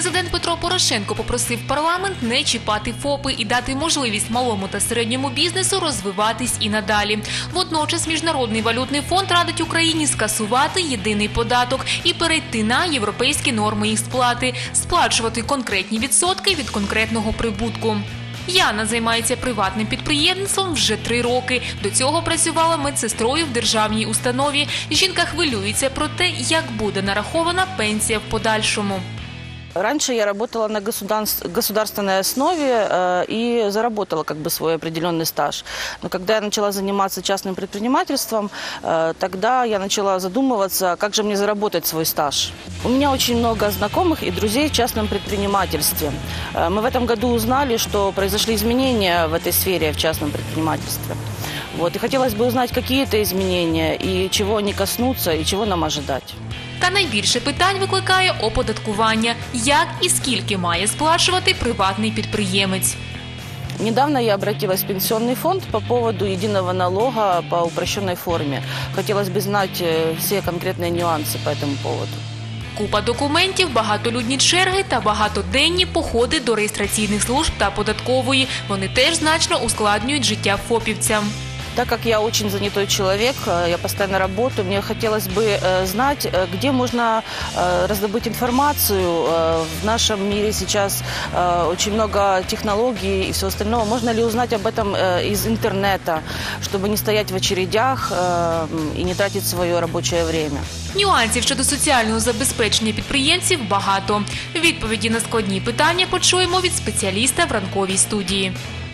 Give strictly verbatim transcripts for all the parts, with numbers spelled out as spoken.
Президент Петро Порошенко попросив парламент не чіпати ФОПи і дати можливість малому та середньому бізнесу розвиватись і надалі. Водночас Міжнародний валютний фонд радить Україні скасувати єдиний податок і перейти на європейські норми їх сплати, сплачувати конкретні відсотки від конкретного прибутку. Яна займається приватним підприємництвом вже три роки. До цього працювала медсестрою в державній установі. Жінка хвилюється про те, як буде нарахована пенсія в подальшому. Раньше я работала на государственной основе э, и заработала как бы свой определенный стаж. Но когда я начала заниматься частным предпринимательством, э, тогда я начала задумываться, как же мне заработать свой стаж. У меня очень много знакомых и друзей в частном предпринимательстве. Э, мы в этом году узнали, что произошли изменения в этой сфере, в частном предпринимательстве. Вот. И хотелось бы узнать, какие это изменения, и чего они коснутся, и чего нам ожидать. Та найбільше питань викликає оподаткування. Як і скільки має сплачувати приватний підприємець? Недавно я обратилась в пенсионный фонд по поводу единого налога по упрощенной форме. Хотелось бы знать все конкретные нюансы по этому поводу. Купа документів, багатолюдні черги та багатоденні походи до реєстраційних служб та податкової. Вони теж значно ускладнюють життя фопівцям. Так как я очень занятой человек, я постоянно работаю, мне хотелось бы знать, где можно раздобыть информацию. В нашем мире сейчас очень много технологий и всего остального. Можно ли узнать об этом из интернета, чтобы не стоять в очередях и не тратить свое рабочее время? Нюансів щодо соціального забезпечення підприємців багато. Відповіді на складні питання почуємо від спеціаліста в ранковій студії.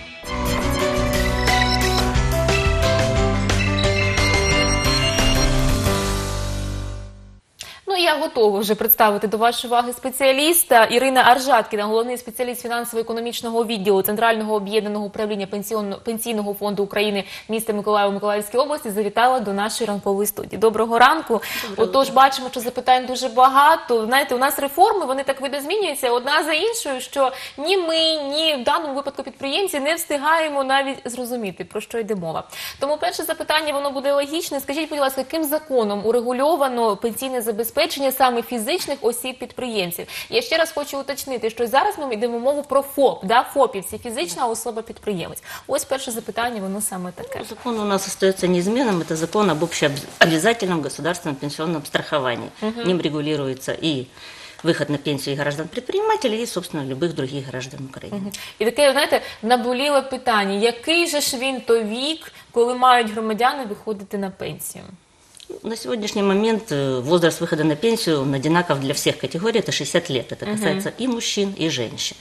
Я готова вже представити до вашої уваги спеціаліста. Ірина Аржаткіна, головний спеціаліст фінансово-економічного відділу Центрального об'єднаного управління Пенсійного фонду України міста Миколаєва Миколаївської області, завітала до нашої ранкової студії. Доброго ранку. Доброго. Отож, бачимо, що запитань дуже багато. Знаєте, у нас реформи, вони так видозмінюються одна за іншою, що ні ми, ні в даному випадку підприємці не встигаємо навіть зрозуміти, про що йде мова. Тому перше запитання, воно буде логічне. Скажіть, будь ласка, яким законом урегульовано пенсійне забезпечення саме фізичних осіб-підприємців? Я ще раз хочу уточнити, що зараз ми йдемо мову про ФОП, да? ФОПівці, фізична особа-підприємець. Ось перше запитання, воно саме таке. Закон у нас остается неизменным, это закон об общеобязательном государственном пенсионном страховании. Угу. Ним регулируется и выход на пенсию граждан-предпринимателей, и, собственно, любых других граждан України. Угу. І таке, знаєте, наболіле питання, який же ж він то вік, коли мають громадяни виходити на пенсію? На сегодняшний момент возраст выхода на пенсию он одинаков для всех категорий, это шестьдесят лет. Это касается uh-huh. и мужчин, и женщин.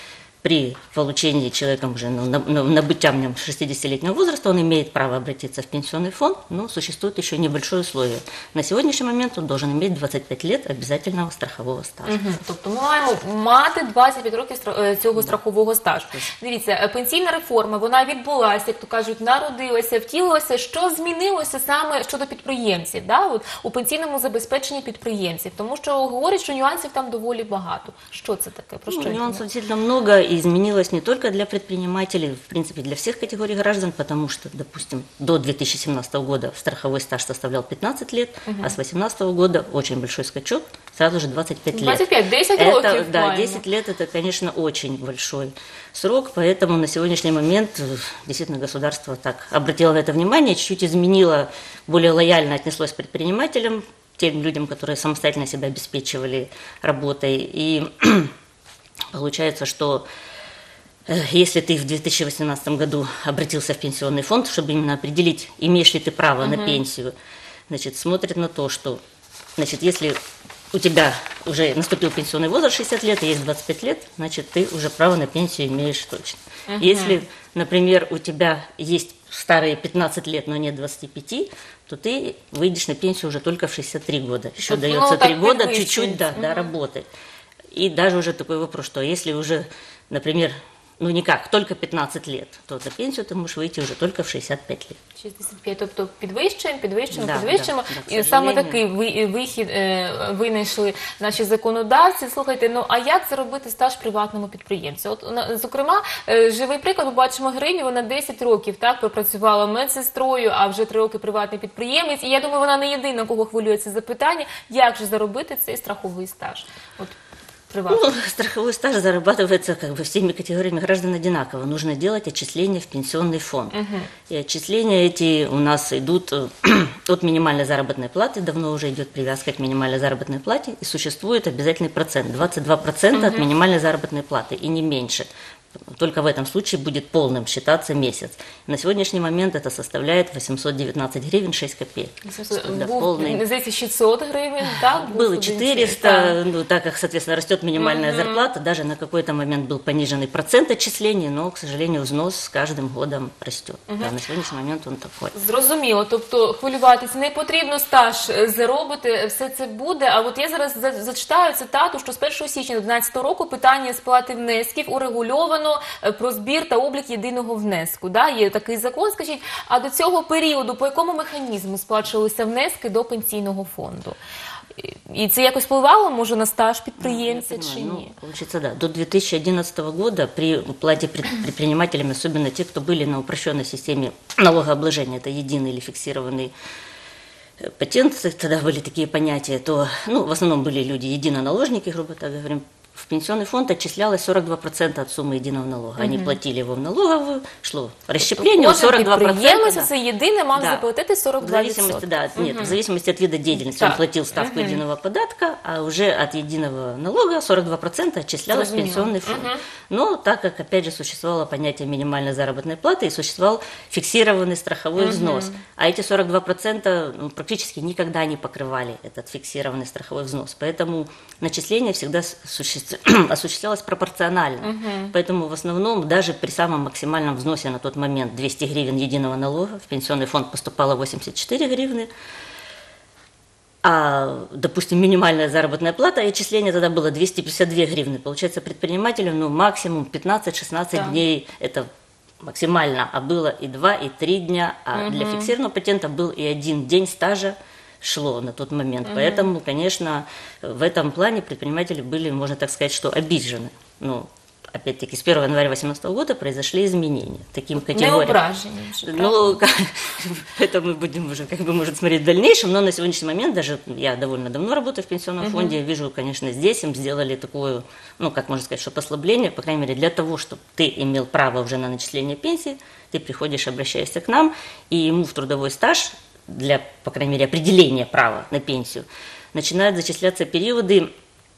При получении человеком уже ну, набытия в нем шестидесятилетнего возраста он имеет право обратиться в пенсионный фонд, но существует еще небольшое условие. На сегодняшний момент он должен иметь двадцать пять лет обязательного страхового стажу. Угу. Тобто ми маємо мати двадцять п'ять років цього страхового стажу. Дивіться, пенсійна реформа, вона відбулася, як то кажуть, народилася, втілилася. Що змінилося саме щодо підприємців, да? От, у пенсійному забезпеченні підприємців? Тому що говорять, що нюансів там доволі багато. Що це таке? Про що ну, нюансов действительно много. Изменилось не только для предпринимателей, в принципе, для всех категорий граждан, потому что, допустим, до две тысячи семнадцатого года страховой стаж составлял пятнадцать лет, угу. а с две тысячи восемнадцатого года очень большой скачок, сразу же двадцать пять лет. двадцать пять, десять это, років. Да, десять лет это, конечно, очень большой срок, поэтому на сегодняшний момент действительно государство так обратило на это внимание, чуть-чуть изменило, более лояльно отнеслось к предпринимателям, тем людям, которые самостоятельно себя обеспечивали работой, и получается, что если ты в две тысячи восемнадцатом году обратился в пенсионный фонд, чтобы именно определить, имеешь ли ты право uh-huh. на пенсию, значит, смотрят на то, что, значит, если у тебя уже наступил пенсионный возраст шестьдесят лет, и есть двадцать пять лет, значит, ты уже право на пенсию имеешь точно. Uh-huh. Если, например, у тебя есть старые пятнадцать лет, но нет двадцати пяти, то ты выйдешь на пенсию уже только в шестьдесят три года. Еще ну, дается три года чуть-чуть да, uh-huh. да, работать. И даже уже такой вопрос, что если уже, например, ну никак, только пятнадцать лет, то на пенсию ты можешь выйти уже только в шестьдесят пять лет. шістдесят п'ять, тобто підвищуємо, підвищуємо, да, підвищуємо. Да, да, і саме такий вихід е, винайшли наші законодавці. Слухайте, ну а як заробити стаж приватному підприємцю? От, зокрема, е, живий приклад, ми бачимо Гриню, вона десять років так пропрацювала медсестрою, а вже три роки приватний підприємець. І я думаю, вона не єдина, кого хвилює це запитання, як же заробити цей страховий стаж. От. приватно? Ну, страховой стаж зарабатывается как бы всеми категориями граждан одинаково. Нужно делать отчисления в пенсионный фонд. Угу. И отчисления эти у нас идут от минимальной заработной платы, давно уже идет привязка к минимальной заработной плате, и существует обязательный процент, двадцать два процента угу. от минимальной заработной платы, и не меньше. Только в этом случае будет полным считаться месяц. На сегодняшний момент это составляет восемьсот девятнадцать гривен шесть копеек. Да, полный... Здається, шестьсот гривен, так? Было четыреста, ну, так как, соответственно, растет минимальная mm-hmm. зарплата, даже на какой-то момент был пониженный процент отчислений, но, к сожалению, взнос с каждым годом растет. Mm-hmm. Да, на сьогоднішній момент он такой. Зрозуміло, тобто хвилюватися не потрібно, стаж заробити, все це буде. А от я зараз зачитаю цитату, що з першого січня дві тисячі одинадцятого року питання сплати внесків урегульовано про збір та облік єдиного внеску. Да? Є такий закон, скажіть, а до цього періоду по якому механізму сплачувалися внески до пенсійного фонду? И це якось впливало, може, на стаж підприємця, ну, чи ні? Ну, получается, да. До две тысячи одиннадцатого года при уплате предпринимателями, особенно те, кто были на упрощенной системе налогообложения, это единый или фиксированный патент, тогда были такие понятия, то, ну, в основном были люди единоналожники, грубо так говорим, в пенсионный фонд отчислялось сорок два процента от суммы единого налога. Они угу. платили его в налоговую, шло расщепление, сорок два процента. Да. Це єдине мав да. заплатити сорок два процента. В зависимости, да, угу. нет, в зависимости от вида деятельности так. он платил ставку угу. единого податка, а уже от единого налога сорок два процента отчислялось в пенсионный фонд. Угу. Но так как, опять же, существовало понятие минимальной заработной платы и существовал фиксированный страховой угу. взнос, а эти сорок два процента ну, практически никогда не покрывали этот фиксированный страховой взнос. Поэтому начисление всегда существовало осуществлялось пропорционально. Угу. Поэтому в основном даже при самом максимальном взносе на тот момент двести гривен единого налога в пенсионный фонд поступало восемьдесят четыре гривны, а, допустим, минимальная заработная плата и отчисление тогда было двести пятьдесят две гривны. Получается, предпринимателям ну, максимум пятнадцать-шестнадцать да. дней это максимально, а было и два, и три дня, а угу. для фиксированного патента был и один день стажа шло на тот момент. Угу. Поэтому, конечно, в этом плане предприниматели были, можно так сказать, что обижены. Ну, опять-таки, с первого января две тысячи восемнадцатого года произошли изменения таким категориям. Ну, это мы будем уже, как бы, может, смотреть в дальнейшем, но на сегодняшний момент, даже я довольно давно работаю в пенсионном угу. фонде, вижу, конечно, здесь им сделали такое, ну, как можно сказать, что послабление, по крайней мере, для того, чтобы ты имел право уже на начисление пенсии, ты приходишь, обращаешься к нам, и ему в трудовой стаж для, по крайней мере, определения права на пенсию, начинают зачисляться периоды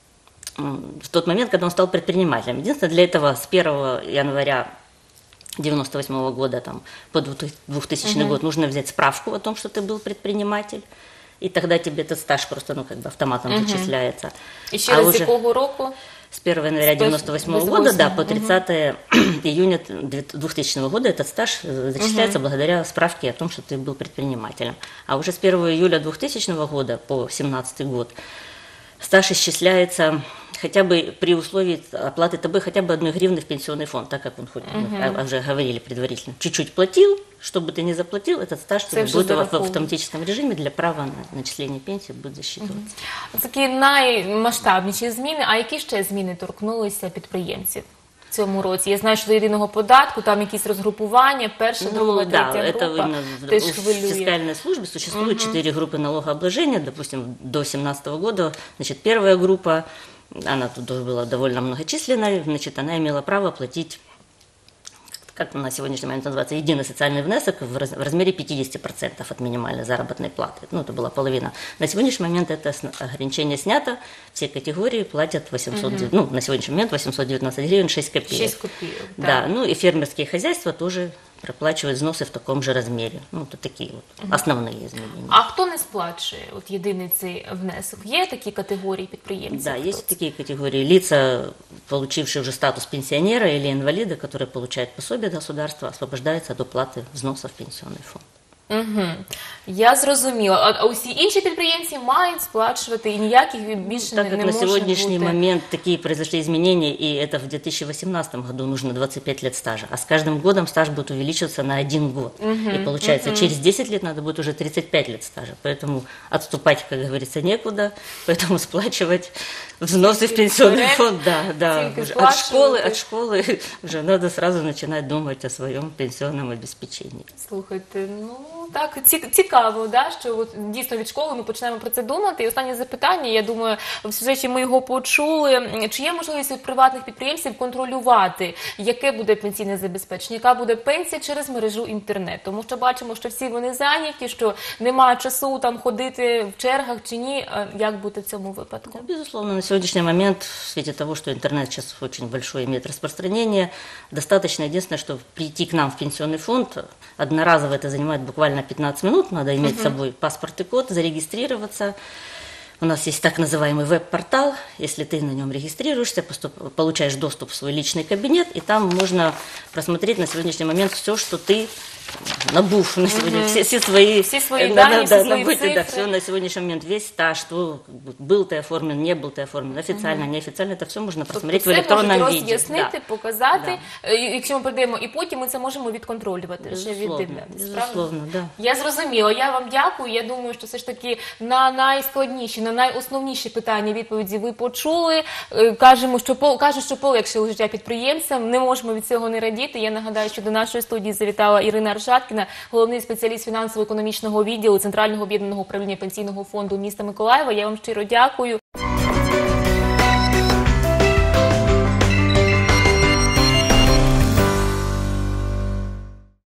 в тот момент, когда он стал предпринимателем. Единственное, для этого с первого января девяносто восьмого года там, по двухтысячный угу. год нужно взять справку о том, что ты был предприниматель, и тогда тебе этот стаж просто ну, как бы автоматом угу. зачисляется. И ще раз з якого року? С первого января девяносто восьмого года да, по тридцатое угу. июня двухтысячного года этот стаж зачисляется угу. благодаря справке о том, что ты был предпринимателем. А уже с первого июля двухтысячного года по семнадцатый год стаж исчисляется хотя бы при условии оплаты ТБ хотя бы одной гривны в пенсионный фонд, так как он хоть, угу. мы уже говорили предварительно, чуть-чуть платил, что бы ты ни заплатил, этот стаж тебе будет в автоматическом режиме для права на начисление пенсии будет засчитываться. Угу. Такі наймасштабніші зміни, а які ще зміни торкнулися підприємців в цьому році? Я знаю, що до єдиного податку, там якісь розгрупування, перша, ну, друга, да, третя група. Это в фискальной службе существует четыре угу. группы налогообложения, допустим, до две тысячи семнадцатого года, значит, первая группа, она тут тоже была довольно многочисленная, значит, она имела право платить, как на сегодняшний момент называется, единый социальный внесок в размере пятьдесят процентов от минимальной заработной платы. Ну, это была половина. На сегодняшний момент это ограничение снято, все категории платят восемьсот, угу. ну, на сегодняшний момент восемьсот девятнадцать гривен шесть копеек. шесть копеек, да. Да, ну и фермерские хозяйства тоже проплачивают взносы в таком же размере. Ну, это такие вот угу. основные изменения. А хто не сплачує от єдиний цей внесок? Є такі категорії підприємців? Да, есть такие категории. Лица, получившие уже статус пенсионера или инвалида, которые получают пособие государства, освобождаются от уплаты взноса в пенсионный фонд. Угу. Я зрозуміла. А усі інші підприємці мають сплачувати і ніяких більше так не, как не на може сегодняшний бути. момент такие произошли изменения, и это в две тысячи восемнадцатом году нужно двадцать пять лет стажа, а с каждым годом стаж будет увеличиваться на один год. Угу. И получается, угу. через десять лет надо будет уже тридцать пять лет стажа. Поэтому отступать, как говорится, некуда, поэтому сплачивать взносы в пенсионный фонд, да, да. От школы, от школы уже надо сразу начинать думать о своем пенсионном обеспечении. Слухайте, ну... так, ці- цікаво, да, що от, дійсно від школи ми почнемо про це думати. І останнє запитання, я думаю, в сюжеті ми його почули. Чи є можливість від приватних підприємців контролювати, яке буде пенсійне забезпечення, яка буде пенсія через мережу інтернет? Тому що бачимо, що всі вони зайняті, що немає часу там ходити в чергах чи ні. А як бути в цьому випадку? Безусловно, на сегодняшний момент, в свете того, что интернет сейчас очень большое имеет распространение, достаточно единственное, что прийти к нам в пенсионный фонд, одноразово это занимает буквально пятнадцать минут, надо иметь с собой паспорт и код, зарегистрироваться. У нас есть так называемый веб-портал, если ты на нем регистрируешься, поступ- получаешь доступ в свой личный кабинет, и там можно просмотреть на сегодняшний момент все, что ты набув на сегодня, все, все свои, Все свои да, данные, да, все да, свои набытые, да, цифры. все на сегодняшний момент, весь стаж, что был ты оформлен, не был ты оформлен, официально, неофициально, это все можно посмотреть Тобто в все можуть электронном виде. роз'яснити, Да. показати, е, якщо ми прийдемо, і потім ми це можемо відконтролювати, вже Безусловно, віддивлятись. правильно? безусловно, да. Я зрозуміла, я вам дякую. Я думаю, що все ж таки на найскладніші, на найосновніші питання відповіді ви почули. Е, Кажемо, що пол- кажуть, що полегшило життя підприємцям. Не можемо від цього не радіти. Я нагадаю, що до нашої студії завітала Ірина Аржаткіна, головний спеціаліст фінансово-економічного відділу Центрального об'єднаного управління пенсійного фонду міста Миколаєва. Я вам щиро дякую.